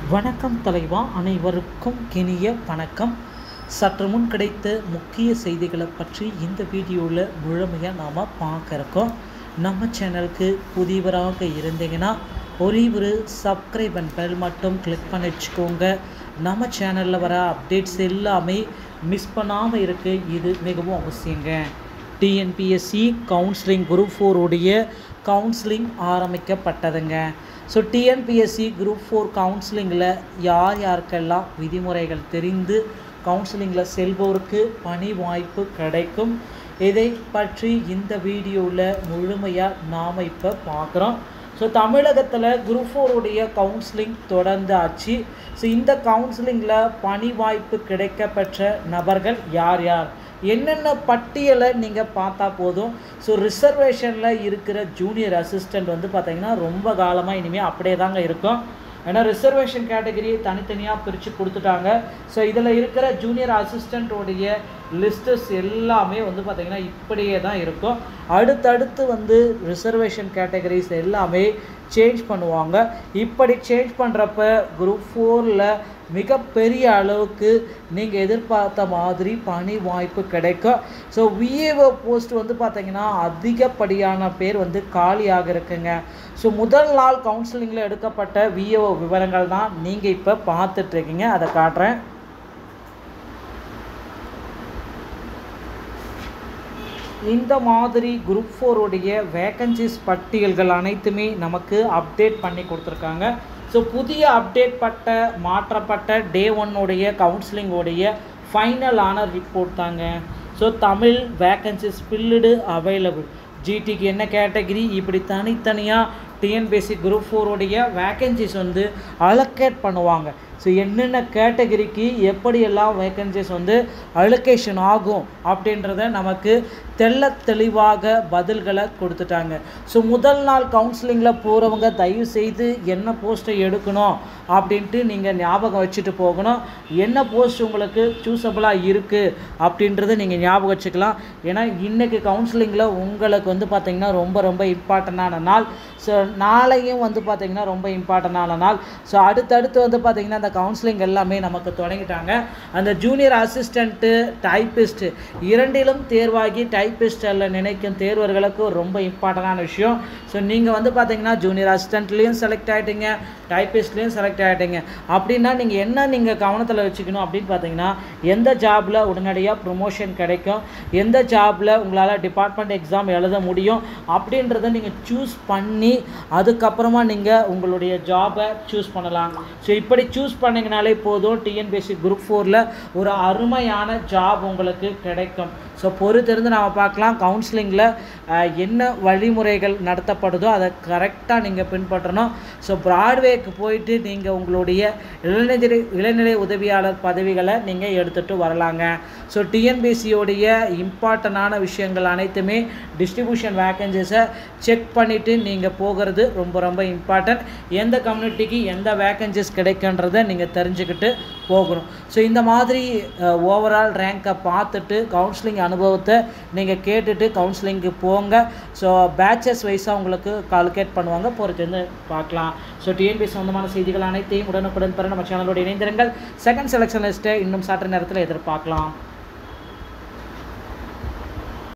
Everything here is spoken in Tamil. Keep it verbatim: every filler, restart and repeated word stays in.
வணக்கம் தலைவா, அனைவருக்கும் இனிய வணக்கம். சற்று முன் கிடைத்த முக்கிய செய்திகளை பற்றி இந்த வீடியோவில் முழுமையாக நாம் பார்க்க இருக்கோம். நம்ம சேனலுக்கு புதியவராக இருந்தீங்கன்னா ஒரே ஒரு சப்ஸ்கிரைப் அண்ட் பெல் மட்டும் கிளிக் பண்ணி வச்சுக்கோங்க. நம்ம சேனலில் வர அப்டேட்ஸ் எல்லாமே மிஸ் பண்ணாமல் இருக்கு, இது மிகவும் அவசியங்க. டிஎன்பிஎஸ்சி கவுன்சிலிங் குரூப் ஃபோர் உடைய கவுன்சிலிங் ஆரம்பிக்கப்பட்டதுங்க. ஸோ டிஎன்பிஎஸ்சி குரூப் ஃபோர் கவுன்சிலிங்கில் யார் யாருக்கெல்லாம் விதிமுறைகள் தெரிந்து கவுன்சிலிங்கில் செல்வோருக்கு பணி வாய்ப்பு கிடைக்கும், இதை பற்றி இந்த வீடியோவில் முழுமையாக நாம் இப்போ பார்க்குறோம். ஸோ தமிழகத்தில் குரூப் ஃபோருடைய கவுன்சிலிங் தொடர்ந்து ஆச்சு. ஸோ இந்த கவுன்சிலிங்கில் பணி வாய்ப்பு கிடைக்கப்பெற்ற நபர்கள் யார் யார், என்னென்ன பட்டியலை நீங்கள் பார்த்தா போதும். ஸோ ரிசர்வேஷனில் இருக்கிற ஜூனியர் அசிஸ்டண்ட் வந்து பார்த்திங்கன்னா ரொம்ப காலமாக இனிமேல் அப்படியே தாங்க இருக்கும். ஏன்னா ரிசர்வேஷன் கேட்டகரி தனித்தனியாக பிரித்து கொடுத்துட்டாங்க. ஸோ இதில் இருக்கிற ஜூனியர் அசிஸ்டண்ட்டோடைய லிஸ்டஸ் எல்லாமே வந்து பார்த்திங்கன்னா இப்படியே தான் இருக்கும். அடுத்தடுத்து வந்து ரிசர்வேஷன் கேட்டகரிஸ் எல்லாமே சேஞ்ச் பண்ணுவாங்க. இப்படி சேஞ்ச் பண்ணுறப்ப குரூப் ஃபோரில் மிகப்பெரிய அளவுக்கு நீங்கள் எதிர்பார்த்த மாதிரி பணி வாய்ப்பு கிடைக்கும். ஸோ விஏஓ போஸ்ட் வந்து பார்த்திங்கன்னா அதிகப்படியான பேர் வந்து காலியாக இருக்குங்க. ஸோ முதல் நாள் கவுன்சிலிங்கில் எடுக்கப்பட்ட விஏஓ விவரங்கள் தான் நீங்கள் இப்போ பார்த்துட்ருக்கீங்க, அதை காட்டுறேன். இந்த மாதிரி குரூப் ஃபோருடைய வேக்கன்சிஸ் பட்டியல்கள் அனைத்துமே நமக்கு அப்டேட் பண்ணி கொடுத்துருக்காங்க. ஸோ புதிய அப்டேட் பட்ட மாற்றப்பட்ட டே ஒன்னுடைய கவுன்சிலிங்கோடைய ஃபைனலான ரிப்போர்ட் தாங்க. So Tamil vacancies filled available, ஜிடிக்கு என்ன கேட்டகிரி, இப்படி தனித்தனியாக டிஎன்பிஎஸ்சி குரூப் ஃபோருடைய வேக்கன்சிஸ் வந்து அலோகேட் பண்ணுவாங்க. ஸோ என்னென்ன கேட்டகிரிக்கு எப்படியெல்லாம் வேக்கன்சிஸ் வந்து அலோகேஷன் ஆகும் அப்படின்றத நமக்கு தெள்ள தெளிவாக பதில்களை கொடுத்துட்டாங்க. ஸோ முதல் நாள் கவுன்சிலிங்கில் போகிறவங்க தயவு செய்து என்ன போஸ்ட்டை எடுக்கணும் அப்படின்ட்டு நீங்கள் ஞாபகம் வச்சுட்டு போகணும். என்ன போஸ்ட் உங்களுக்கு சூஸபிளாக இருக்குது அப்படின்றத நீங்கள் ஞாபகம் வச்சுக்கலாம். ஏன்னா இன்றைக்கி கவுன்சிலிங்கில் உங்களுக்கு வந்து பார்த்திங்கன்னா ரொம்ப ரொம்ப இம்பார்ட்டண்டான நாள். ஸோ நாளையும் வந்து பார்த்திங்கன்னா ரொம்ப இம்பார்ட்டண்டான நாள். ஸோ அடுத்தடுத்து வந்து பார்த்திங்கன்னா அந்த கவுன்சிலிங் எல்லாமே நமக்கு தொடங்கிட்டாங்க. அந்த ஜூனியர் அசிஸ்டண்ட்டு டைப்பிஸ்ட்டு இரண்டிலும் தேர்வாகி டைப்பிஸ்டில் நினைக்கும் தேர்வர்களுக்கு ரொம்ப இம்பார்ட்டண்டான விஷயம். ஸோ நீங்கள் வந்து பார்த்திங்கன்னா ஜூனியர் அசிஸ்டண்ட்லேயும் செலக்ட் ஆகிட்டீங்க, டைப்பிஸ்ட்லேயும் செலக்ட் ஆகிட்டீங்க அப்படின்னா நீங்கள் என்ன நீங்கள் கவனத்தில் வச்சுக்கணும் அப்படின்னு பார்த்தீங்கன்னா, எந்த ஜாபில் உடனடியாக ப்ரொமோஷன் கிடைக்கும், எந்த ஜாபில் உங்களால் டிபார்ட்மெண்ட் எக்ஸாம் எழுத முடியும் அப்படின்றத நீங்கள் சூஸ் பண்ணி அதுக்கப்புறமா நீங்கள் உங்களுடைய ஜாபை சூஸ் பண்ணலாம். ஸோ இப்படி சூஸ் பண்ணிங்கனாலே போதும், டிஎன்பிஎஸ்சி குரூப் ஃபோரில் ஒரு அருமையான ஜாப் உங்களுக்கு கிடைக்கும். ஸோ பொறுத்திருந்து நாம் பார்க்கலாம். கவுன்சிலிங்கில் என்ன வழிமுறைகள் நடத்தப்படுதோ அதை கரெக்டாக நீங்கள் பின்பற்றணும். ஸோ பிராட்வேக்கு போயிட்டு நீங்கள் உங்களுடைய இளநிலை இளநிலை உதவியாளர் பதவிகளை நீங்கள் எடுத்துகிட்டு வரலாங்க. ஸோ டிஎன்பிஎஸ்சியோடைய இம்பார்ட்டண்டான விஷயங்கள் அனைத்துமே டிஸ்ட்ரிபியூஷன் வேக்கன்சிஸை செக் பண்ணிவிட்டு நீங்கள் போகிறது ரொம்ப ரொம்ப இம்பார்ட்டன்ட். எந்த கம்யூனிட்டிக்கு எந்த வேக்கன்சிஸ் கிடைக்குன்றதை நீங்கள் தெரிஞ்சுக்கிட்டு போகணும். ஸோ இந்த மாதிரி ஓவரால் ரேங்கை பார்த்துட்டு கவுன்சிலிங் அனுபவத்தை நீங்கள் கேட்டுட்டு கவுன்சிலிங்க்கு போங்க. ஸோ பேட்சஸ் வைஸாக உங்களுக்கு கால்குலேட் பண்ணுவாங்க, பொறுத்து பார்க்கலாம். ஸோ டிஎன்பிஎஸ்சி சொந்தமான செய்திகள் அனைத்தையும் உடனுக்குடன் பெற நம்ம சேனலோட இணைந்திருங்கள். செகண்ட் செலெக்ஷன் லிஸ்ட்டை இன்னும் சற்று நேரத்தில் எதிர்பார்க்கலாம்.